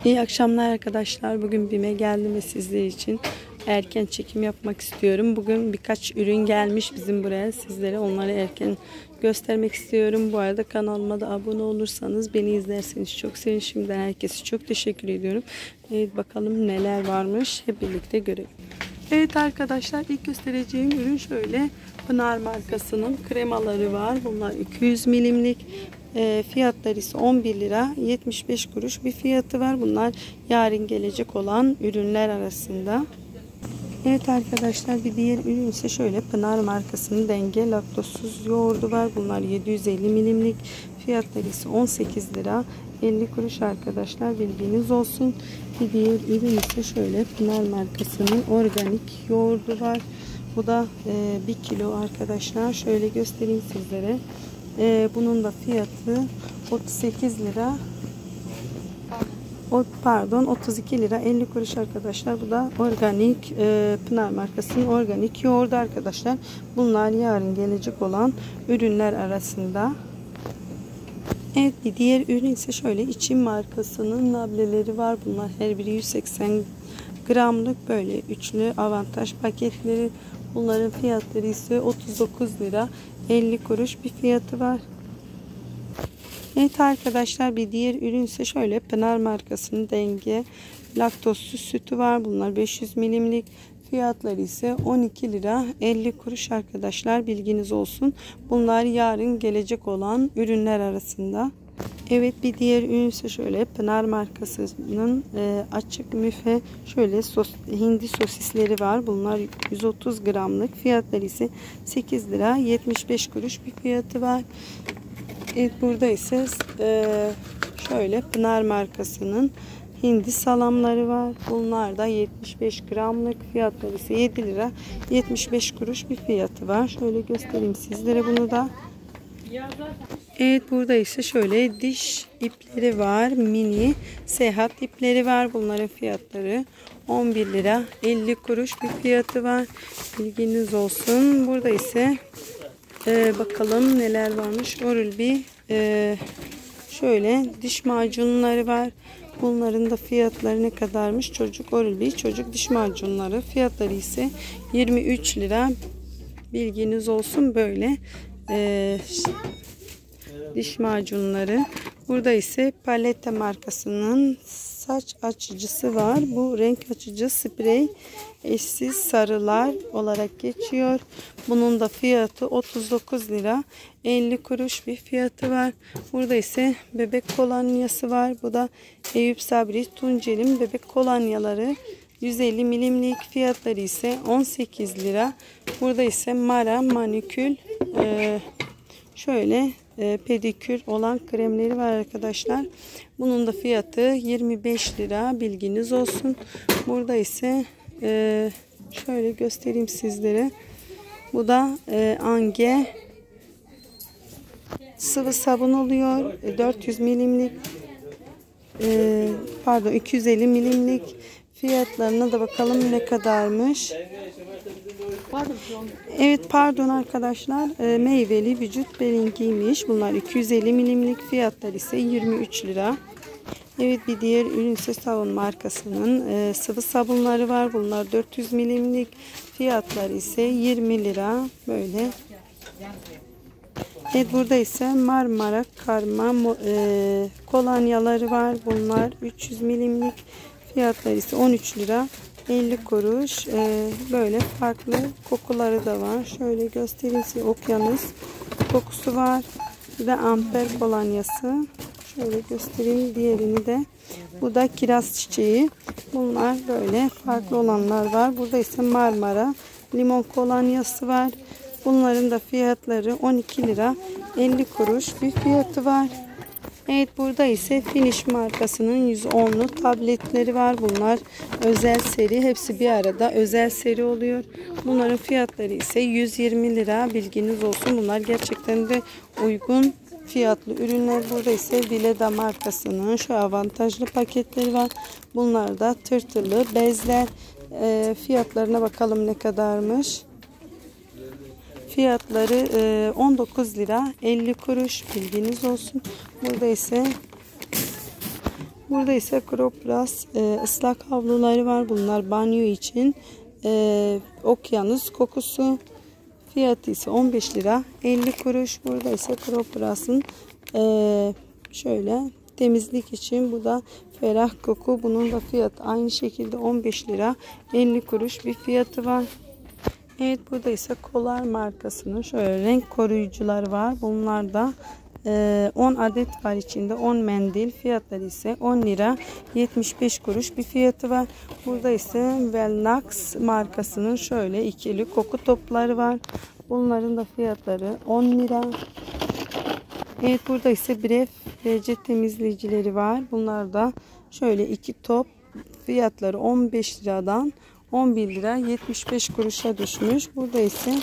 İyi akşamlar arkadaşlar. Bugün BİM'e geldim ve sizler için erken çekim yapmak istiyorum. Bugün birkaç ürün gelmiş bizim buraya. Sizlere onları erken göstermek istiyorum. Bu arada kanalıma da abone olursanız, beni izlerseniz çok sevinirim. Şimdiden herkese çok teşekkür ediyorum. Evet, bakalım neler varmış. Hep birlikte görelim. Evet arkadaşlar, ilk göstereceğim ürün şöyle. Pınar markasının kremaları var. Bunlar 200 milimlik. Fiyatları ise 11 lira 75 kuruş bir fiyatı var. Bunlar yarın gelecek olan ürünler arasında. Evet arkadaşlar, bir diğer ürün ise şöyle Pınar markasının denge laktozsuz yoğurdu var. Bunlar 750 milimlik. Fiyatları ise 18 lira 50 kuruş arkadaşlar, bilginiz olsun. Bir diğer ürün ise şöyle Pınar markasının organik yoğurdu var. Bu da 1 kilo arkadaşlar. Şöyle göstereyim sizlere. Bunun da fiyatı 38 lira 32 lira 50 kuruş arkadaşlar. Bu da organik Pınar markasının organik yoğurdu arkadaşlar. Bunlar yarın gelecek olan ürünler arasında. Evet, bir diğer ürün ise şöyle İçim markasının nableleri var. Bunlar her biri 180 gramlık böyle üçlü avantaj paketleri. Bunların fiyatları ise 39 lira 50 kuruş bir fiyatı var. Evet arkadaşlar, bir diğer ürün ise şöyle Pınar markasının denge laktozsuz sütü var. Bunlar 500 milimlik. Fiyatları ise 12 lira 50 kuruş arkadaşlar, bilginiz olsun. Bunlar yarın gelecek olan ürünler arasında. Evet, bir diğer ürün ise şöyle Pınar markasının açık müfe şöyle hindi sosisleri var. Bunlar 130 gramlık. Fiyatları ise 8 lira 75 kuruş bir fiyatı var. Evet, burada ise şöyle Pınar markasının hindi salamları var. Bunlar da 75 gramlık. Fiyatları ise 7 lira 75 kuruş bir fiyatı var. Şöyle göstereyim sizlere bunu da. Evet, burada ise şöyle diş ipleri var. Mini seyahat ipleri var. Bunların fiyatları 11 lira 50 kuruş bir fiyatı var. Bilginiz olsun. Burada ise bakalım neler varmış. Oral-B şöyle diş macunları var. Bunların da fiyatları ne kadarmış? Çocuk Oral-B çocuk diş macunları. Fiyatları ise 23 lira. Bilginiz olsun, böyle diş macunları. Burada ise Palette markasının saç açıcısı var. Bu renk açıcı sprey eşsiz sarılar olarak geçiyor. Bunun da fiyatı 39 lira 50 kuruş bir fiyatı var. Burada ise bebek kolonyası var. Bu da Eyüp Sabri Tuncel'in bebek kolonyaları 150 milimlik. Fiyatları ise 18 lira. Burada ise Mara manikül şöyle pedikür olan kremleri var arkadaşlar. Bunun da fiyatı 25 lira, bilginiz olsun. Burada ise şöyle göstereyim sizlere. Bu da Ange sıvı sabun oluyor. 400 milimlik 250 milimlik. Fiyatlarına da bakalım ne kadarmış. Evet, pardon arkadaşlar, meyveli vücut benimkiymiş. Bunlar 250 milimlik. Fiyatları ise 23 lira. Evet, bir diğer ürün ise Savun markasının sıvı sabunları var. Bunlar 400 milimlik. Fiyatları ise 20 lira böyle. Evet, burada ise Marmara karma kolonyaları var. Bunlar 300 milimlik. Fiyatları ise 13 lira 50 kuruş. Böyle farklı kokuları da var. Şöyle göstereyim size. Okyanus kokusu var. Bir de amper kolonyası. Şöyle göstereyim diğerini de. Bu da kiraz çiçeği. Bunlar böyle farklı olanlar var. Burada ise Marmara limon kolonyası var. Bunların da fiyatları 12 lira 50 kuruş bir fiyatı var. Evet, burada ise Finish markasının 110'lu tabletleri var. Bunlar özel seri. Hepsi bir arada özel seri oluyor. Bunların fiyatları ise 120 lira. Bilginiz olsun. Bunlar gerçekten de uygun fiyatlı ürünler. Burada ise Vileda markasının şu avantajlı paketleri var. Bunlar da tırtılı bezler. Fiyatlarına bakalım ne kadarmış. Fiyatları 19 lira 50 kuruş, bilginiz olsun. Burada ise Burada ise Cropras ıslak havluları var. Bunlar banyo için. Okyanus kokusu. Fiyatı ise 15 lira 50 kuruş. Burada ise Cropras'ın şöyle temizlik için, bu da ferah koku. Bunun da fiyatı aynı şekilde 15 lira 50 kuruş bir fiyatı var. Evet, burada ise Kolar markasının şöyle renk koruyucular var. Bunlar da 10 adet var içinde, 10 mendil. Fiyatları ise 10 lira 75 kuruş bir fiyatı var. Burada ise Velnax markasının şöyle ikili koku topları var. Bunların da fiyatları 10 lira. Evet, burada ise Bref WC temizleyicileri var. Bunlar da şöyle 2 top, fiyatları 15 liradan 11 lira 75 kuruşa düşmüş. Burada ise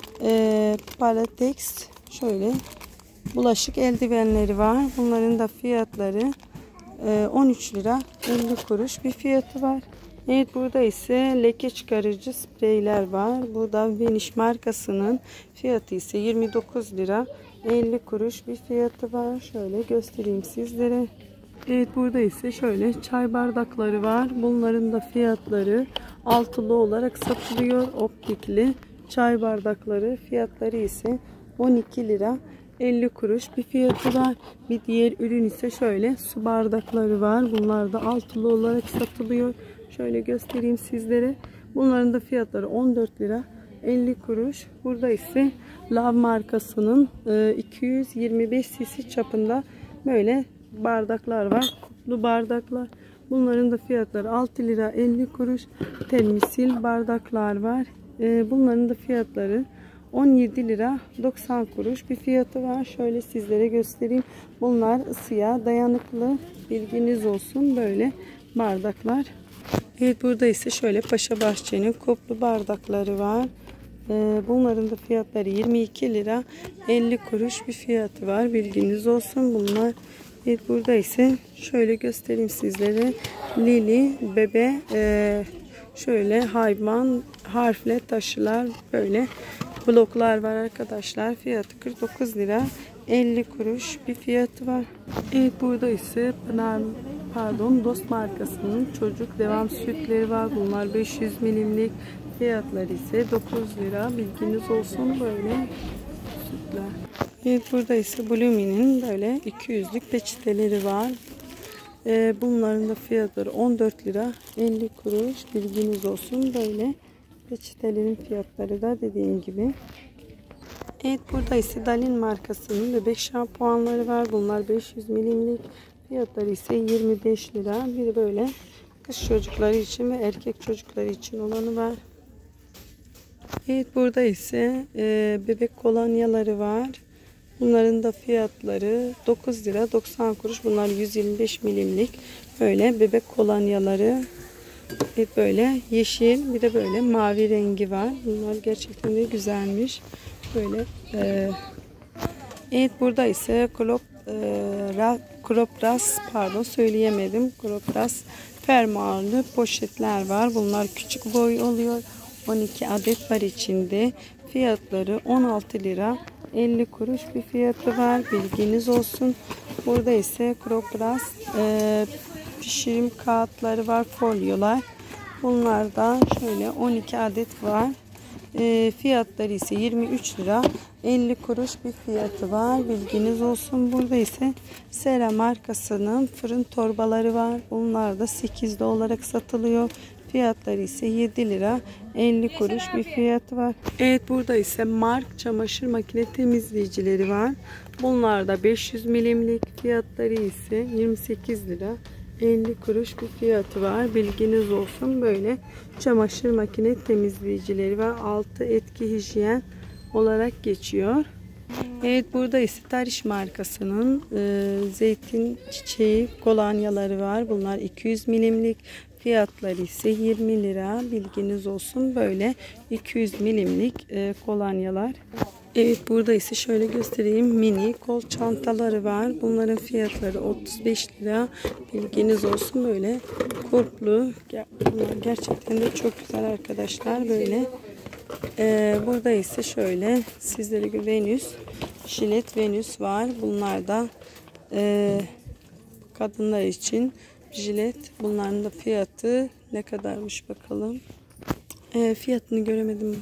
Palatex şöyle bulaşık eldivenleri var. Bunların da fiyatları 13 lira 50 kuruş bir fiyatı var. Evet, burada ise leke çıkarıcı spreyler var. Bu da Vanish markasının, fiyatı ise 29 lira 50 kuruş bir fiyatı var. Şöyle göstereyim sizlere. Evet, burada ise şöyle çay bardakları var. Bunların da fiyatları altılı olarak satılıyor. Optikli çay bardakları, fiyatları ise 12 lira 50 kuruş bir fiyatı var. Bir diğer ürün ise şöyle su bardakları var. Bunlar da altılı olarak satılıyor. Şöyle göstereyim sizlere. Bunların da fiyatları 14 lira 50 kuruş. Burada ise Lav markasının 225 cc çapında böyle bardaklar var. Kuplu bardaklar. Bunların da fiyatları 6 lira 50 kuruş. Termisil bardaklar var. Bunların da fiyatları 17 lira 90 kuruş bir fiyatı var. Şöyle sizlere göstereyim. Bunlar ısıya dayanıklı. Bilginiz olsun, böyle bardaklar. Evet, burada ise şöyle Paşa Bahçe'nin kuplu bardakları var. Bunların da fiyatları 22 lira 50 kuruş bir fiyatı var. Bilginiz olsun bunlar. Evet, burada ise şöyle göstereyim sizlere. Lili bebe şöyle hayvan harfle taşılar, böyle bloklar var arkadaşlar. Fiyatı 49 lira 50 kuruş bir fiyatı var. Evet, burada ise Dost markasının çocuk devam sütleri var. Bunlar 500 milimlik. Fiyatları ise 9 lira. Bilginiz olsun, böyle sütler. Evet, burada ise Blumi'nin böyle 200'lük peçeteleri var. Bunların da fiyatları 14 lira 50 kuruş. Bilginiz olsun, böyle peçetelerin fiyatları da dediğim gibi. Evet, burada ise Dalin markasının bebek şampuanları var. Bunlar 500 milimlik. Fiyatları ise 25 lira. Bir böyle kız çocukları için ve erkek çocukları için olanı var. Evet, burada ise bebek kolonyaları var. Bunların da fiyatları 9 lira 90 kuruş. Bunlar 125 milimlik böyle bebek kolonyaları. Evet, böyle yeşil, bir de böyle mavi rengi var. Bunlar gerçekten de güzelmiş. Böyle evet, burada ise Cropras söyleyemedim. Cropras fermuarlı poşetler var. Bunlar küçük boy oluyor. 12 adet var içinde. Fiyatları 16 lira 50 kuruş bir fiyatı var. Bilginiz olsun. Burada ise Cropras pişirim kağıtları var, folyolar. Bunlardan şöyle 12 adet var. Fiyatları ise 23 lira 50 kuruş bir fiyatı var. Bilginiz olsun. Burada ise Sera markasının fırın torbaları var. Bunlar da 8'de olarak satılıyor. Fiyatları ise 7 lira 50 kuruş bir fiyatı var. Evet, burada ise Mark çamaşır makine temizleyicileri var. Bunlar da 500 milimlik. Fiyatları ise 28 lira 50 kuruş bir fiyatı var. Bilginiz olsun, böyle çamaşır makine temizleyicileri var. Altı etki hijyen olarak geçiyor. Evet, burada ise Tariş markasının zeytin çiçeği kolonyaları var. Bunlar 200 milimlik. Fiyatları ise 20 lira. Bilginiz olsun, böyle 200 milimlik kolonyalar. Evet, burada ise şöyle göstereyim, mini kol çantaları var. Bunların fiyatları 35 lira. Bilginiz olsun, böyle kurplu. Bunlar gerçekten de çok güzel arkadaşlar. Böyle burada ise şöyle sizlere Venüs, jilet Venüs var. Bunlar da kadınlar için jilet. Bunların da fiyatı ne kadarmış bakalım. Fiyatını göremedim.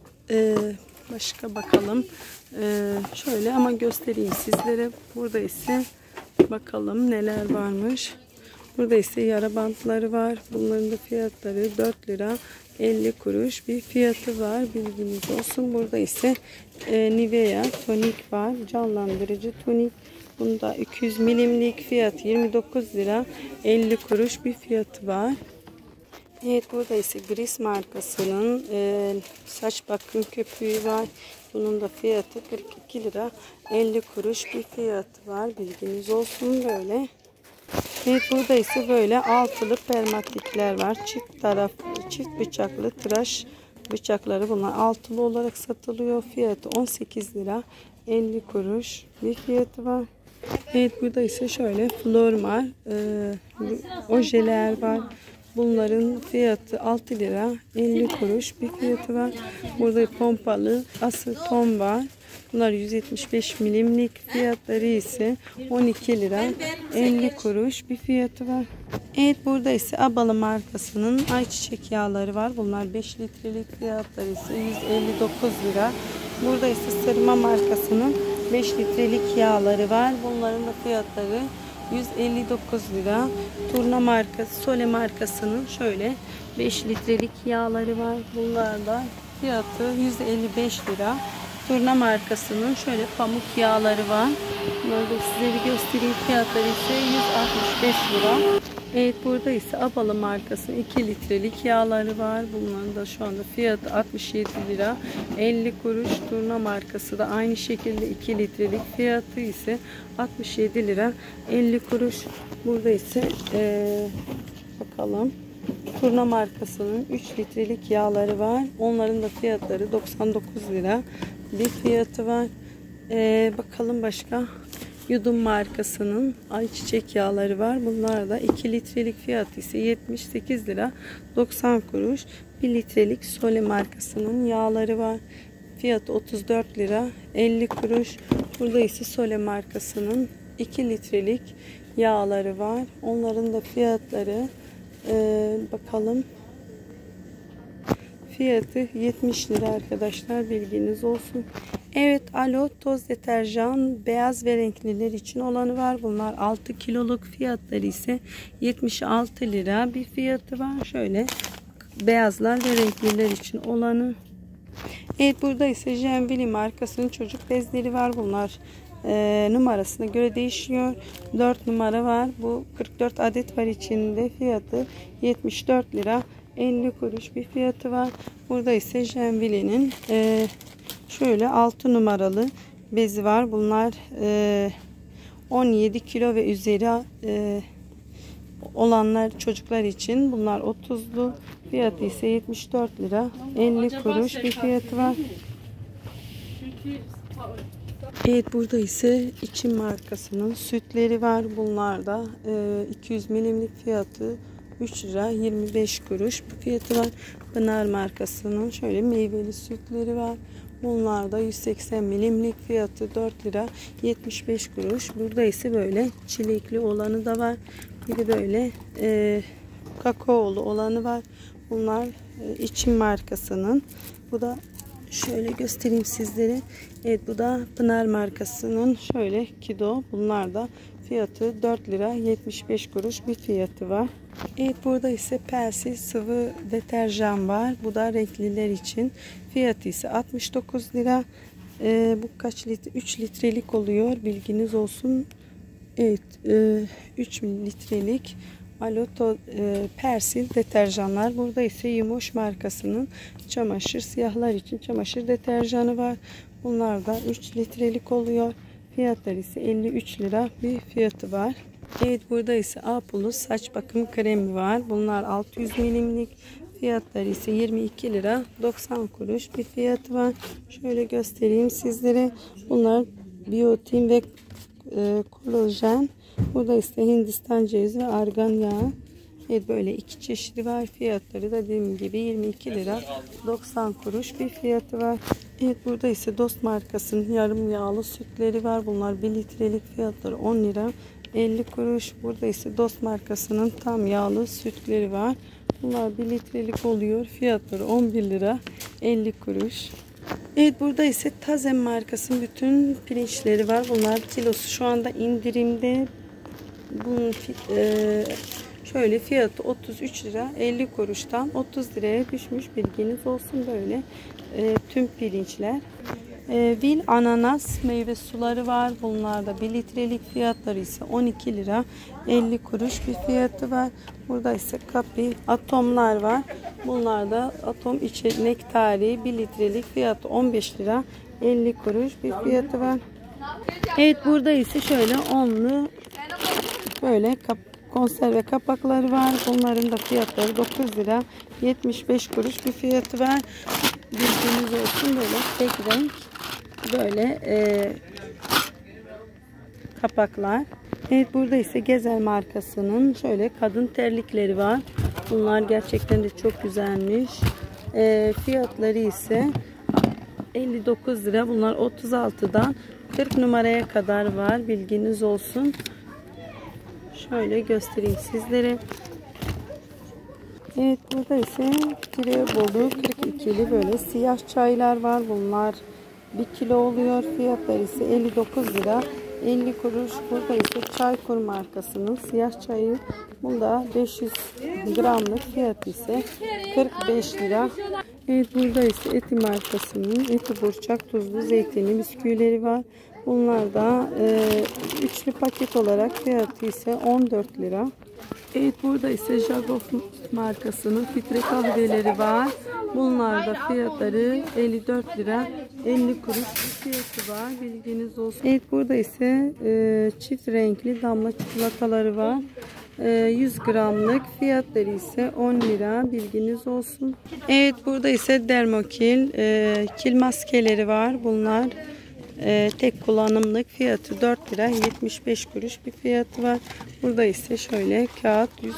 Başka bakalım. Şöyle ama göstereyim sizlere. Burada ise bakalım neler varmış. Burada ise yara bantları var. Bunların da fiyatları 4 lira 50 kuruş bir fiyatı var. Bilginiz olsun. Burada ise Nivea tonik var. Canlandırıcı tonik. Bunda 200 milimlik fiyat 29 lira 50 kuruş bir fiyatı var. Evet, burada ise Gris markasının saç bakım köpüğü var. Bunun da fiyatı 42 lira 50 kuruş bir fiyatı var. Bilginiz olsun böyle. Evet, burada ise böyle altılı permatikler var. Çift bıçaklı tıraş bıçakları, bunlar altılı olarak satılıyor. Fiyatı 18 lira 50 kuruş bir fiyatı var. Evet, burada ise şöyle Flormar ojeler var. Bunların fiyatı 6 lira 50 kuruş bir fiyatı var. Burada pompalı aseton var. Bunlar 175 milimlik, fiyatları ise 12 lira 50 kuruş bir fiyatı var. Evet, burada ise Abalı markasının ayçiçek yağları var. Bunlar 5 litrelik, fiyatları ise 159 lira. Burada ise Sırma markasının 5 litrelik yağları var. Bunların da fiyatları 159 lira. Turna markası, Sole markasının şöyle 5 litrelik yağları var. Bunlar da fiyatı 155 lira. Turna markasının şöyle pamuk yağları var. Bunları da size bir göstereyim. Fiyatları ise 165 lira. Evet, burada ise Abalı markasının 2 litrelik yağları var. Bunların da şu anda fiyatı 67 lira 50 kuruş. Turna markası da aynı şekilde 2 litrelik, fiyatı ise 67 lira 50 kuruş. Burada ise bakalım. Turna markasının 3 litrelik yağları var. Onların da fiyatları 99 lira bir fiyatı var. Bakalım başka. Yudum markasının ayçiçek yağları var. Bunlar da 2 litrelik, fiyatı ise 78 lira 90 kuruş. 1 litrelik Sole markasının yağları var. Fiyatı 34 lira 50 kuruş. Burada ise Sole markasının 2 litrelik yağları var. Onların da fiyatları bakalım. Fiyatı 70 lira arkadaşlar, bilginiz olsun. Evet, Alo toz deterjan beyaz ve renkliler için olanı var. Bunlar 6 kiloluk, fiyatları ise 76 lira bir fiyatı var. Şöyle beyazlar ve renkliler için olanı. Evet, burada ise Jenvili markasının çocuk bezleri var. Bunlar numarasına göre değişiyor. 4 numara var. Bu 44 adet var içinde. Fiyatı 74 lira 50 kuruş bir fiyatı var. Burada ise Jenvili'nin şöyle 6 numaralı bezi var. Bunlar 17 kilo ve üzeri olanlar çocuklar için. Bunlar 30'lu. Fiyatı ise 74 lira 50 kuruş bir fiyatı var. Evet, burada ise İçim markasının sütleri var. Bunlar da 200 milimlik, fiyatı 3 lira 25 kuruş bir fiyatı var. Pınar markasının şöyle meyveli sütleri var. Bunlar da 180 milimlik, fiyatı 4 lira 75 kuruş. Burada ise böyle çilekli olanı da var. Bir de böyle kakaolu olanı var. Bunlar İçim markasının. Bu da şöyle göstereyim sizlere. Evet, bu da Pınar markasının şöyle Kido. Bunlar da fiyatı 4 lira 75 kuruş bir fiyatı var. Evet, burada ise Persil sıvı deterjan var. Bu da renkliler için. Fiyatı ise 69 lira. Bu kaç litre? 3 litrelik oluyor. Bilginiz olsun. Evet, 3 litrelik Alo Persil deterjanlar. Burada ise Yumoş markasının çamaşır, siyahlar için çamaşır deterjanı var. Bunlar da 3 litrelik oluyor. Fiyatları ise 53 lira bir fiyatı var. Evet, burada ise Apollo saç bakım kremi var. Bunlar 600 milimlik. Fiyatları ise 22 lira 90 kuruş bir fiyatı var. Şöyle göstereyim sizlere. Bunlar biyotin ve kolajen. Burada ise Hindistan cevizi ve argan yağı. Evet, böyle iki çeşidi var. Fiyatları da dediğim gibi 22 lira 90 kuruş bir fiyatı var. Evet, burada ise Dost markasının yarım yağlı sütleri var. Bunlar 1 litrelik, fiyatları 10 lira 50 kuruş. Burada ise Dost markasının tam yağlı sütleri var. Bunlar 1 litrelik oluyor. Fiyatları 11 lira 50 kuruş. Evet, burada ise Tazem markasının bütün pirinçleri var. Bunlar kilosu şu anda indirimde. Bunun şöyle fiyatı 33 lira 50 kuruştan 30 liraya düşmüş, bilginiz olsun. Böyle tüm pirinçler. Vil ananas meyve suları var. Bunlarda 1 litrelik fiyatları ise 12 lira 50 kuruş bir fiyatı var. Burada ise Kapi atomlar var. Bunlarda atom içi nektari 1 litrelik fiyatı 15 lira 50 kuruş bir fiyatı var. Evet, burada ise şöyle onlu böyle konserve kapakları var. Bunların da fiyatları 9 lira 75 kuruş bir fiyatı var. Bildiğiniz olsun, böyle tek renk böyle kapaklar. Evet, burada ise Gezer markasının şöyle kadın terlikleri var. Bunlar gerçekten de çok güzelmiş. Fiyatları ise 59 lira. Bunlar 36'dan 40 numaraya kadar var. Bilginiz olsun. Şöyle göstereyim sizlere. Evet, burada ise Tirebolu 42'li böyle siyah çaylar var. Bunlar 1 kilo oluyor. Fiyatları ise 59 lira 50 kuruş. Burada ise Çaykur markasının siyah çayı. Bunda 500 gramlık fiyatı ise 45 lira. Evet, burada ise Eti markasının Eti Burçak tuzlu zeytinli bisküvileri var. Bunlar da üçlü paket olarak fiyatı ise 14 lira. Evet, burada ise Jagoff markasının filtre kahveleri var. Bunlar da fiyatları 54 lira 50 kuruş bir fiyatı var. Bilginiz olsun. Evet, burada ise çift renkli damla çikolataları var. 100 gramlık fiyatları ise 10 lira. Bilginiz olsun. Evet, burada ise Dermokil kil maskeleri var. Bunlar tek kullanımlık fiyatı 4 lira 75 kuruş bir fiyatı var. Burada ise şöyle kağıt yüz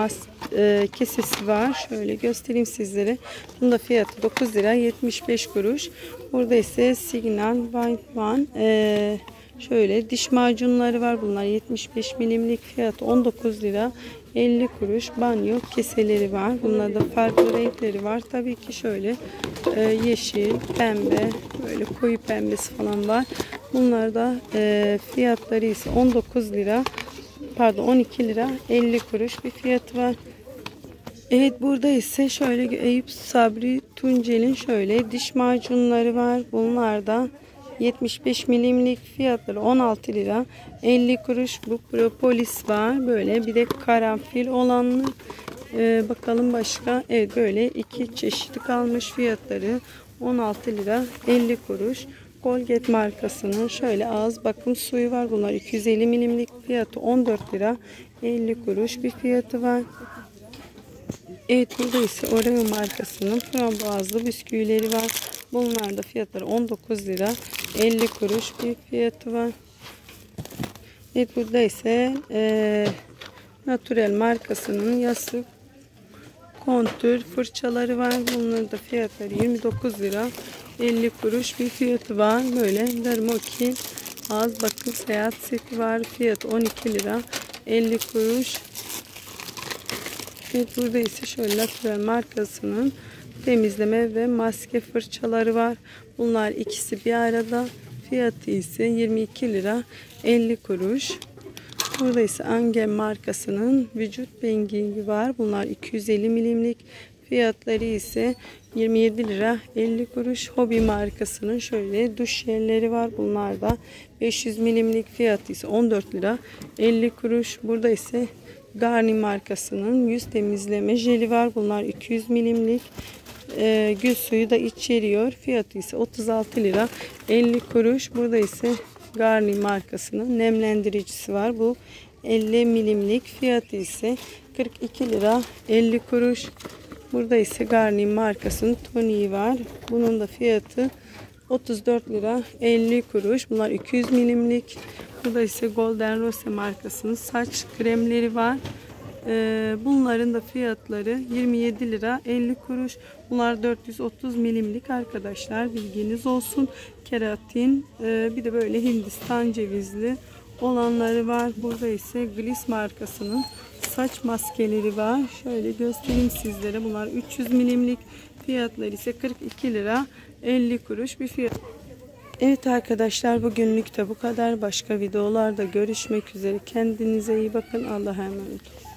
kesesi var. Şöyle göstereyim sizlere. Bunun da fiyatı 9 lira 75 kuruş. Burada ise Signal White One şöyle diş macunları var. Bunlar 75 milimlik fiyatı 19 lira 50 kuruş. Banyo keseleri var. Bunlarda farklı renkleri var. Tabii ki şöyle yeşil, pembe, böyle koyu pembesi falan var. Bunlar da fiyatları ise 19 lira pardon 12 lira 50 kuruş bir fiyatı var. Evet, burada ise şöyle Eyüp Sabri Tuncel'in şöyle diş macunları var. Bunlar da 75 milimlik fiyatları 16 lira 50 kuruş. Bu propolis var. Böyle bir de karanfil olanlı. Bakalım başka. Evet, böyle iki çeşitli kalmış, fiyatları 16 lira 50 kuruş. Colgate markasının şöyle ağız bakım suyu var. Bunlar 250 milimlik fiyatı 14 lira 50 kuruş bir fiyatı var. Evet, burada ise Oreo markasının frambuazlı bisküvileri var. Bunlar da fiyatları 19 lira 50 kuruş bir fiyatı var. Evet, burada ise Naturel markasının yassı kontür fırçaları var. Bunların da fiyatları 29 lira 50 kuruş bir fiyatı var. Böyle Dermokil ağız bakım seyahat seti var. Fiyatı 12 lira 50 kuruş. Evet, burada ise şöyle Naturel markasının temizleme ve maske fırçaları var. Bunlar ikisi bir arada. Fiyatı ise 22 lira 50 kuruş. Burada ise Angem markasının vücut bengingi var. Bunlar 250 milimlik. Fiyatları ise 27 lira 50 kuruş. Hobby markasının şöyle duş jelleri var. Bunlar da 500 milimlik, fiyatı ise 14 lira 50 kuruş. Burada ise Garni markasının yüz temizleme jeli var. Bunlar 200 milimlik. Gül suyu da içeriyor. Fiyatı ise 36 lira 50 kuruş. Burada ise Garni markasının nemlendiricisi var. Bu 50 milimlik. Fiyatı ise 42 lira 50 kuruş. Burada ise Garni markasının toniği var. Bunun da fiyatı 34 lira 50 kuruş. Bunlar 200 milimlik. Burada ise Golden Rose markasının saç kremleri var. Bunların da fiyatları 27 lira 50 kuruş. Bunlar 430 milimlik arkadaşlar, bilginiz olsun. Keratin, bir de böyle Hindistan cevizli olanları var. Burada ise Gliss markasının saç maskeleri var. Şöyle göstereyim sizlere. Bunlar 300 milimlik. Fiyatları ise 42 lira 50 kuruş bir fiyat. Evet arkadaşlar, bugünlük de bu kadar. Başka videolarda görüşmek üzere. Kendinize iyi bakın. Allah'a emanet olun.